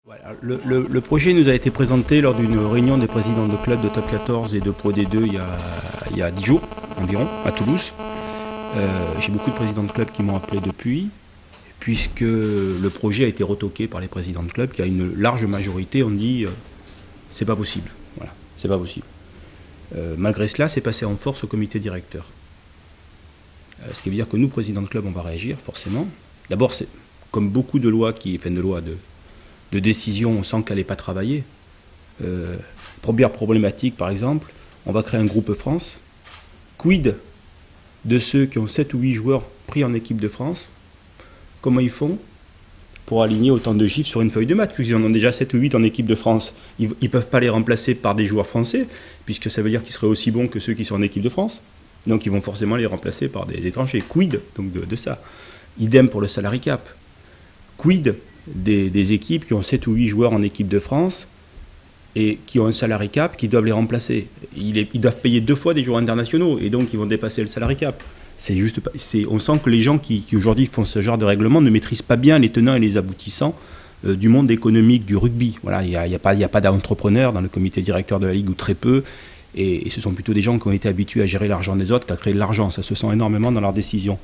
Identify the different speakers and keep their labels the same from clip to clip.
Speaker 1: Voilà, le projet nous a été présenté lors d'une réunion des présidents de clubs de Top 14 et de Pro D2 il y a 10 jours environ, à Toulouse. J'ai beaucoup de présidents de clubs qui m'ont appelé depuis, puisque le projet a été retoqué par les présidents de clubs, qui a une large majorité ont dit c'est pas possible. Voilà, c'est pas possible. Malgré cela, c'est passé en force au comité directeur. Ce qui veut dire que nous, présidents de club, on va réagir forcément. D'abord, c'est comme beaucoup de lois de décision, on sent qu'elle n'est pas travaillée. Première problématique, par exemple, on va créer un groupe France. Quid de ceux qui ont 7 ou 8 joueurs pris en équipe de France? Comment ils font pour aligner autant de chiffres sur une feuille de match? Puisqu'ils en ont déjà 7 ou 8 en équipe de France. Ils ne peuvent pas les remplacer par des joueurs français, puisque ça veut dire qu'ils seraient aussi bons que ceux qui sont en équipe de France. Donc ils vont forcément les remplacer par des étrangers. Quid donc de ça? Idem pour le salary cap. Quid des équipes qui ont 7 ou 8 joueurs en équipe de France et qui ont un salary cap qui doivent les remplacer. Ils doivent payer 2 fois des joueurs internationaux et donc ils vont dépasser le salary cap. C'est juste pas, on sent que les gens qui aujourd'hui font ce genre de règlement ne maîtrisent pas bien les tenants et les aboutissants du monde économique du rugby. Voilà, il n'y a pas d'entrepreneurs dans le comité directeur de la Ligue, ou très peu, et ce sont plutôt des gens qui ont été habitués à gérer l'argent des autres qu'à créer de l'argent. Ça se sent énormément dans leurs décisions.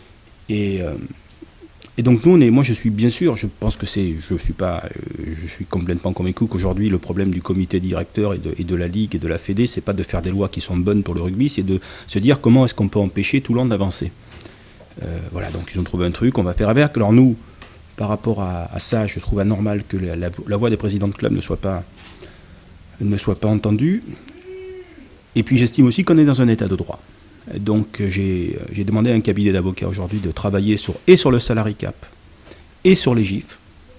Speaker 1: Et donc moi je suis bien sûr, je pense que je suis complètement convaincu qu'aujourd'hui le problème du comité directeur et de la Ligue et de la Fédé, c'est pas de faire des lois qui sont bonnes pour le rugby, c'est de se dire comment est-ce qu'on peut empêcher Toulon d'avancer. Voilà, donc ils ont trouvé un truc, on va faire avec. Alors nous, par rapport à ça, je trouve anormal que la voix des présidents de club ne soit pas entendue. Et puis j'estime aussi qu'on est dans un état de droit. Donc j'ai demandé à un cabinet d'avocats aujourd'hui de travailler sur le salary cap et sur les gifs,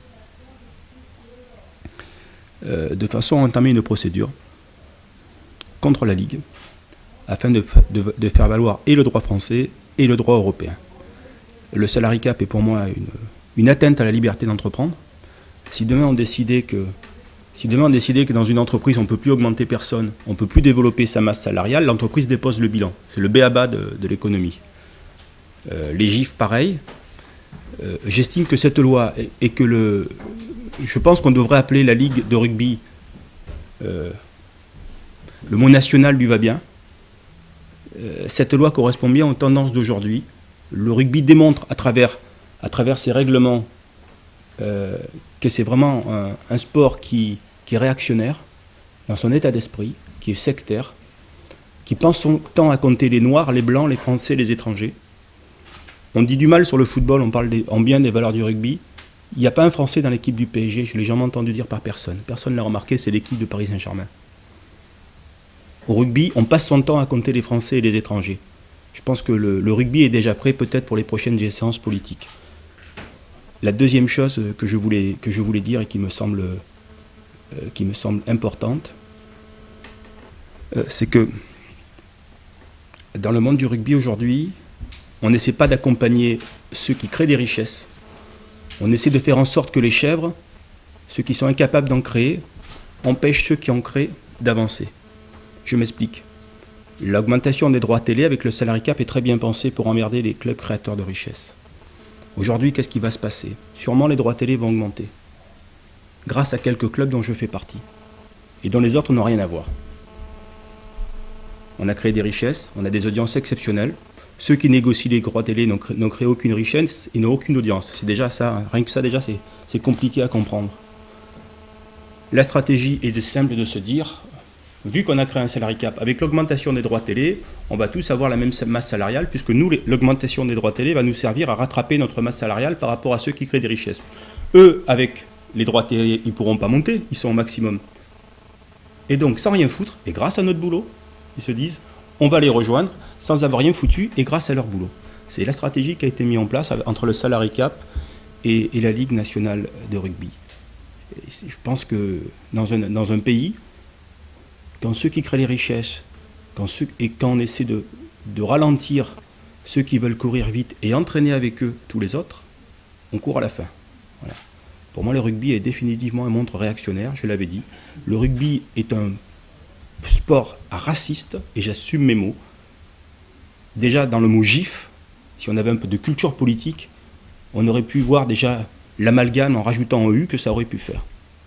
Speaker 1: de façon à entamer une procédure contre la Ligue afin de faire valoir et le droit français et le droit européen. Le salary cap est pour moi une atteinte à la liberté d'entreprendre. Si demain on décidait que dans une entreprise, on ne peut plus augmenter personne, on ne peut plus développer sa masse salariale, l'entreprise dépose le bilan. C'est le b.a.-ba de l'économie. Les gifs, pareil. J'estime que cette loi je pense qu'on devrait appeler la Ligue de rugby le mot national lui va bien. Cette loi correspond bien aux tendances d'aujourd'hui. Le rugby démontre à travers ses règlements que c'est vraiment un sport qui est réactionnaire dans son état d'esprit, qui est sectaire, qui pense son temps à compter les Noirs, les Blancs, les Français, les étrangers. On dit du mal sur le football, on parle en bien des valeurs du rugby. Il n'y a pas un Français dans l'équipe du PSG, je ne l'ai jamais entendu dire par personne. Personne ne l'a remarqué, c'est l'équipe de Paris Saint-Germain. Au rugby, on passe son temps à compter les Français et les étrangers. Je pense que le rugby est déjà prêt peut-être pour les prochaines séances politiques. La deuxième chose que je voulais dire et qui me semble importante, c'est que dans le monde du rugby aujourd'hui, on n'essaie pas d'accompagner ceux qui créent des richesses. On essaie de faire en sorte que les chèvres, ceux qui sont incapables d'en créer, empêchent ceux qui en créent d'avancer. Je m'explique. L'augmentation des droits télé avec le salary cap est très bien pensée pour emmerder les clubs créateurs de richesses. Aujourd'hui, qu'est-ce qui va se passer? Sûrement les droits télé vont augmenter, grâce à quelques clubs dont je fais partie, et dont les autres n'ont rien à voir. On a créé des richesses, on a des audiences exceptionnelles. Ceux qui négocient les droits télé n'ont créé aucune richesse et n'ont aucune audience. C'est déjà ça, hein. Rien que ça, déjà, c'est compliqué à comprendre. La stratégie est simple de se dire, vu qu'on a créé un salary cap, avec l'augmentation des droits télé, on va tous avoir la même masse salariale, puisque nous, l'augmentation des droits télé va nous servir à rattraper notre masse salariale par rapport à ceux qui créent des richesses. Eux, avec les droits télé, ils ne pourront pas monter, ils sont au maximum. Et donc, sans rien foutre, et grâce à notre boulot, ils se disent, on va les rejoindre sans avoir rien foutu, et grâce à leur boulot. C'est la stratégie qui a été mise en place entre le salary cap et la Ligue nationale de rugby. Et je pense que dans un pays, quand ceux qui créent les richesses, quand on essaie de ralentir ceux qui veulent courir vite et entraîner avec eux tous les autres, on court à la fin. Voilà. Pour moi, le rugby est définitivement un monstre réactionnaire, je l'avais dit. Le rugby est un sport raciste, et j'assume mes mots. Déjà, dans le mot gif, si on avait un peu de culture politique, on aurait pu voir déjà l'amalgame en rajoutant un U que ça aurait pu faire.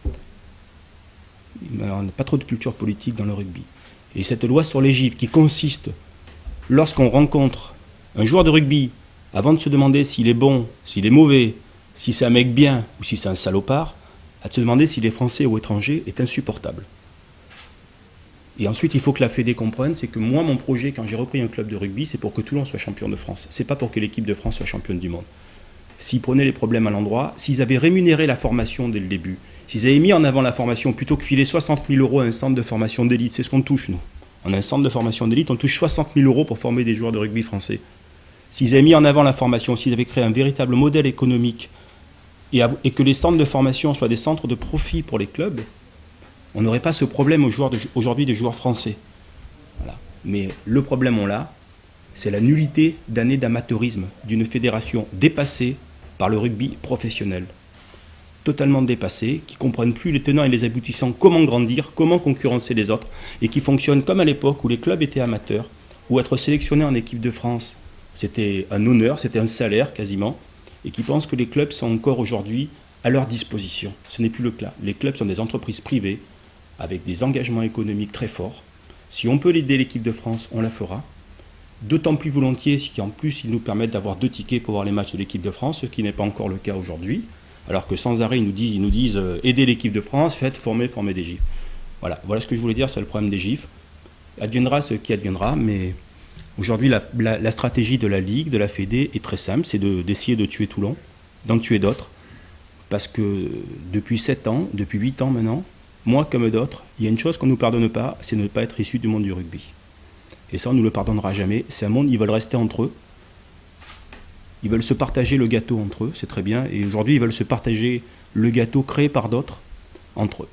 Speaker 1: on n'a pas trop de culture politique dans le rugby. Et cette loi sur les gifles qui consiste, lorsqu'on rencontre un joueur de rugby, avant de se demander s'il est bon, s'il est mauvais, si c'est un mec bien ou si c'est un salopard, à se demander s'il est français ou étranger est insupportable. Et ensuite, il faut que la Fédé comprenne, c'est que moi, mon projet, quand j'ai repris un club de rugby, c'est pour que Toulon soit champion de France. C'est pas pour que l'équipe de France soit championne du monde. S'ils prenaient les problèmes à l'endroit, s'ils avaient rémunéré la formation dès le début, s'ils avaient mis en avant la formation plutôt que filer 60 000 € à un centre de formation d'élite, c'est ce qu'on touche, nous. On a un centre de formation d'élite, on touche 60 000 € pour former des joueurs de rugby français. S'ils avaient mis en avant la formation, s'ils avaient créé un véritable modèle économique et que les centres de formation soient des centres de profit pour les clubs, on n'aurait pas ce problème aujourd'hui des joueurs français. Voilà. Mais le problème, on l'a, c'est la nullité d'années d'amateurisme d'une fédération dépassée par le rugby professionnel. Totalement dépassée, qui ne comprennent plus les tenants et les aboutissants, comment grandir, comment concurrencer les autres, et qui fonctionnent comme à l'époque où les clubs étaient amateurs, où être sélectionné en équipe de France, c'était un honneur, c'était un salaire quasiment, et qui pensent que les clubs sont encore aujourd'hui à leur disposition. Ce n'est plus le cas. Les clubs sont des entreprises privées, avec des engagements économiques très forts. Si on peut aider l'équipe de France, on la fera. D'autant plus volontiers si en plus ils nous permettent d'avoir 2 tickets pour voir les matchs de l'équipe de France, ce qui n'est pas encore le cas aujourd'hui. Alors que sans arrêt, ils nous disent aider l'équipe de France, faites former des gifs. Voilà ce que je voulais dire sur le problème des gifs. Adviendra ce qui adviendra, mais aujourd'hui la stratégie de la Ligue, de la Fédé est très simple, c'est d'essayer de tuer Toulon, d'en tuer d'autres. Parce que depuis 7 ans, depuis 8 ans maintenant, moi comme d'autres, il y a une chose qu'on ne nous pardonne pas, c'est de ne pas être issu du monde du rugby. Et ça, on ne nous le pardonnera jamais. C'est un monde, ils veulent rester entre eux. Ils veulent se partager le gâteau entre eux, c'est très bien. Et aujourd'hui, ils veulent se partager le gâteau créé par d'autres entre eux.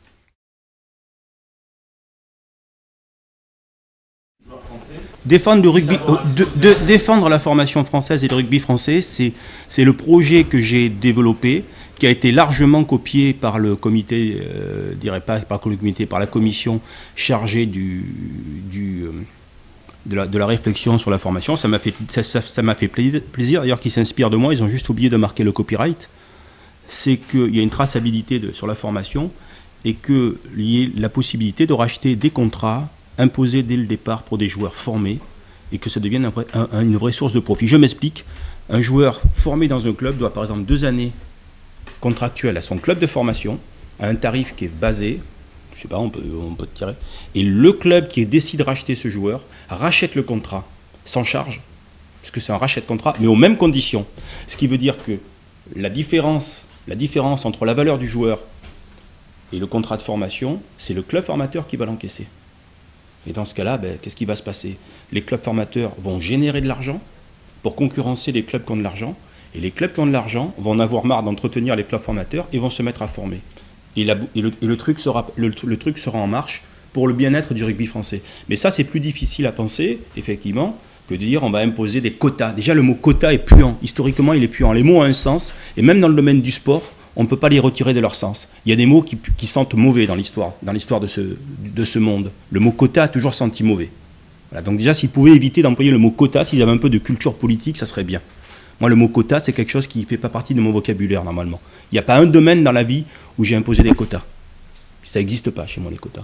Speaker 1: Défendre, défendre la formation française et le rugby français, c'est le projet que j'ai développé, qui a été largement copié par le comité, par la commission chargée de la réflexion sur la formation. Ça m'a fait plaisir, d'ailleurs, qu'ils s'inspirent de moi. Ils ont juste oublié de marquer le copyright. C'est qu'il y a une traçabilité sur la formation et qu'il y ait la possibilité de racheter des contrats imposés dès le départ pour des joueurs formés et que ça devienne une vraie source de profit. Je m'explique. Un joueur formé dans un club doit, par exemple, 2 années contractuelles à son club de formation, à un tarif qui est basé, je sais pas, on peut tirer, et le club qui décide de racheter ce joueur rachète le contrat sans charge, parce que c'est un rachat de contrat, mais aux mêmes conditions. Ce qui veut dire que la différence entre la valeur du joueur et le contrat de formation, c'est le club formateur qui va l'encaisser. Et dans ce cas-là, qu'est-ce qui va se passer? Les clubs formateurs vont générer de l'argent pour concurrencer les clubs qui ont de l'argent, et les clubs qui ont de l'argent vont en avoir marre d'entretenir les clubs formateurs et vont se mettre à former. Et le truc sera en marche pour le bien-être du rugby français. Mais ça, c'est plus difficile à penser, effectivement, que de dire on va imposer des quotas. Déjà, le mot quota est puant. Historiquement, il est puant. Les mots ont un sens, et même dans le domaine du sport, on ne peut pas les retirer de leur sens. Il y a des mots qui sentent mauvais dans l'histoire de ce monde. Le mot quota a toujours senti mauvais. Voilà, donc déjà, s'ils pouvaient éviter d'employer le mot quota, s'ils avaient un peu de culture politique, ça serait bien. Moi, le mot quota, c'est quelque chose qui ne fait pas partie de mon vocabulaire, normalement. Il n'y a pas un domaine dans la vie où j'ai imposé des quotas. Ça n'existe pas chez moi, les quotas.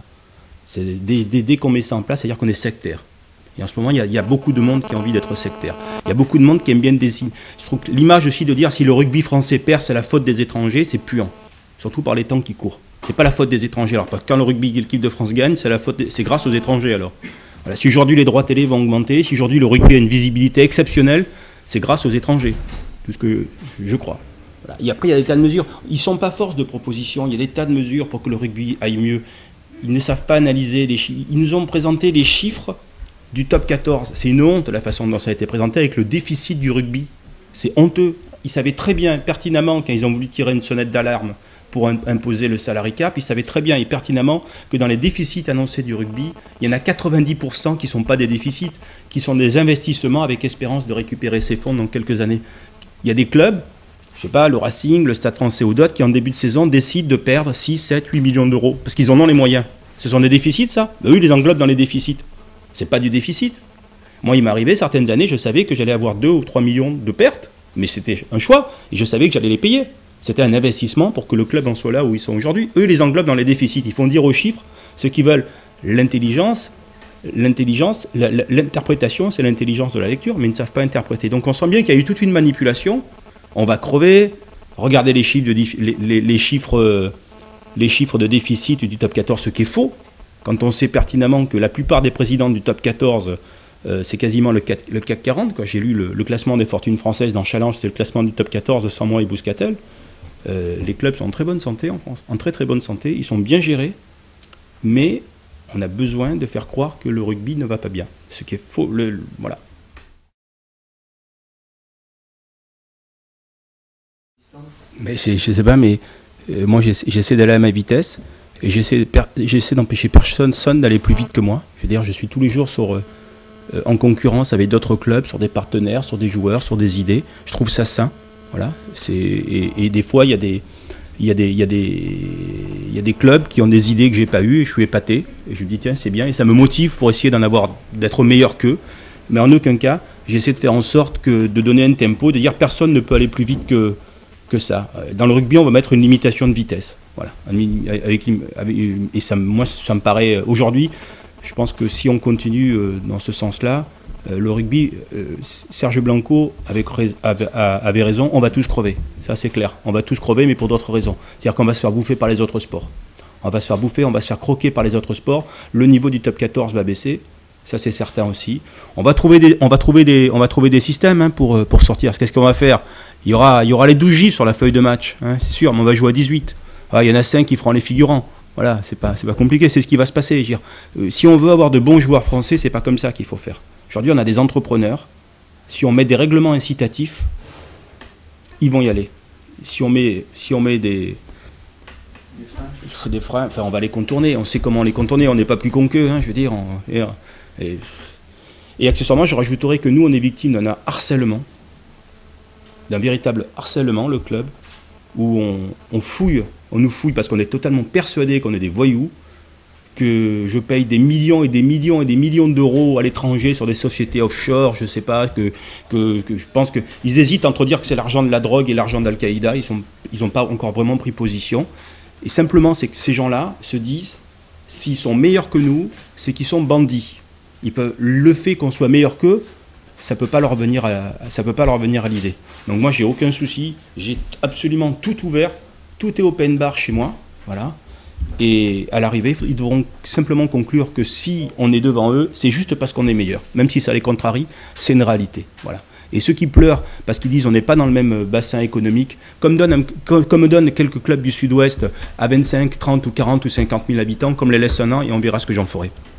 Speaker 1: Dès qu'on met ça en place, c'est-à-dire qu'on est sectaire. Et en ce moment, il y a beaucoup de monde qui a envie d'être sectaire. Il y a beaucoup de monde qui aime bien désigner. Je trouve que l'image aussi de dire si le rugby français perd, c'est la faute des étrangers, c'est puant. Surtout par les temps qui courent. C'est pas la faute des étrangers. Alors, quand le rugby, l'équipe de France gagne, c'est grâce aux étrangers, alors. Voilà, si aujourd'hui les droits télé vont augmenter, si aujourd'hui le rugby a une visibilité exceptionnelle, c'est grâce aux étrangers. Tout ce que je crois. Voilà. Et après, il y a des tas de mesures. Ils ne sont pas force de proposition. Il y a des tas de mesures pour que le rugby aille mieux. Ils ne savent pas analyser les chiffres. Ils nous ont présenté les chiffres du top 14. C'est une honte la façon dont ça a été présenté avec le déficit du rugby. C'est honteux. Ils savaient très bien, pertinemment, quand ils ont voulu tirer une sonnette d'alarme pour imposer le salary cap, ils savaient très bien et pertinemment que dans les déficits annoncés du rugby, il y en a 90% qui ne sont pas des déficits, qui sont des investissements avec espérance de récupérer ces fonds dans quelques années. Il y a des clubs, je ne sais pas, le Racing, le Stade Français ou d'autres, qui en début de saison décident de perdre 6, 7, 8 millions d'euros, parce qu'ils en ont les moyens. Ce sont des déficits, ça? Eux, ils les englobent dans les déficits. C'est pas du déficit. Moi, il m'arrivait certaines années, je savais que j'allais avoir 2 ou 3 millions de pertes, mais c'était un choix, et je savais que j'allais les payer. C'était un investissement pour que le club en soit là où ils sont aujourd'hui. Eux, ils les englobent dans les déficits. Ils font dire aux chiffres ce qu'ils veulent. L'intelligence, l'interprétation, c'est l'intelligence de la lecture, mais ils ne savent pas interpréter. Donc on sent bien qu'il y a eu toute une manipulation. On va crever. Regardez les chiffres les chiffres de déficit du top 14, ce qui est faux. Quand on sait pertinemment que la plupart des présidents du top 14, c'est quasiment le CAC 40. J'ai lu le classement des fortunes françaises dans Challenge, c'est le classement du top 14 sans moi et Bouscatel. Les clubs sont en très bonne santé en France, en très très bonne santé. Ils sont bien gérés, mais on a besoin de faire croire que le rugby ne va pas bien. Ce qui est faux. Voilà. Mais je sais pas, mais moi j'essaie d'aller à ma vitesse et j'essaie d'empêcher personne d'aller plus vite que moi. Je veux dire, je suis tous les jours en concurrence avec d'autres clubs, sur des partenaires, sur des joueurs, sur des idées. Je trouve ça sain. Voilà. Et des fois, il y a des clubs qui ont des idées que j'ai pas eues et je suis épaté. Et je me dis, tiens, c'est bien. Et ça me motive pour essayer d'être meilleur qu'eux. Mais en aucun cas, j'essaie de faire en sorte de donner un tempo, de dire personne ne peut aller plus vite que ça. Dans le rugby, on va mettre une limitation de vitesse. Voilà. Et moi, ça me paraît aujourd'hui, je pense que si on continue dans ce sens-là, le rugby, Serge Blanco avait raison, on va tous crever. Ça, c'est clair. On va tous crever, mais pour d'autres raisons. C'est-à-dire qu'on va se faire bouffer par les autres sports. On va se faire bouffer, on va se faire croquer par les autres sports. Le niveau du top 14 va baisser. Ça, c'est certain aussi. On va trouver des systèmes pour sortir. Qu'est-ce qu'on va faire ? Il y aura les 12 gifs sur la feuille de match, hein, c'est sûr, mais on va jouer à 18. Il y en a 5 qui feront les figurants. Voilà, c'est pas compliqué, c'est ce qui va se passer. Si on veut avoir de bons joueurs français, c'est pas comme ça qu'il faut faire. Aujourd'hui, on a des entrepreneurs. Si on met des règlements incitatifs, ils vont y aller. Si on met des freins, enfin, on va les contourner. On sait comment les contourner. On n'est pas plus con qu'eux, hein, je veux dire. Et accessoirement, je rajouterais que nous, on est victime d'un harcèlement, d'un véritable harcèlement, le club, où on nous fouille parce qu'on est totalement persuadé qu'on est des voyous, que je paye des millions et des millions et des millions d'euros à l'étranger sur des sociétés offshore, je sais pas, que je pense qu'ils hésitent entre dire que c'est l'argent de la drogue et l'argent d'Al-Qaïda, ils n'ont pas encore vraiment pris position. Et simplement, c'est que ces gens-là se disent, s'ils sont meilleurs que nous, c'est qu'ils sont bandits. Le fait qu'on soit meilleur qu'eux, ça peut pas leur venir à l'idée. Donc moi, j'ai aucun souci, j'ai absolument tout ouvert, tout est open bar chez moi, voilà. Et à l'arrivée, ils devront simplement conclure que si on est devant eux, c'est juste parce qu'on est meilleur. Même si ça les contrarie, c'est une réalité. Voilà. Et ceux qui pleurent parce qu'ils disent on n'est pas dans le même bassin économique, comme donnent quelques clubs du Sud-Ouest à 25, 30 ou 40 ou 50 000 habitants, comme les laisse un an et on verra ce que j'en ferai.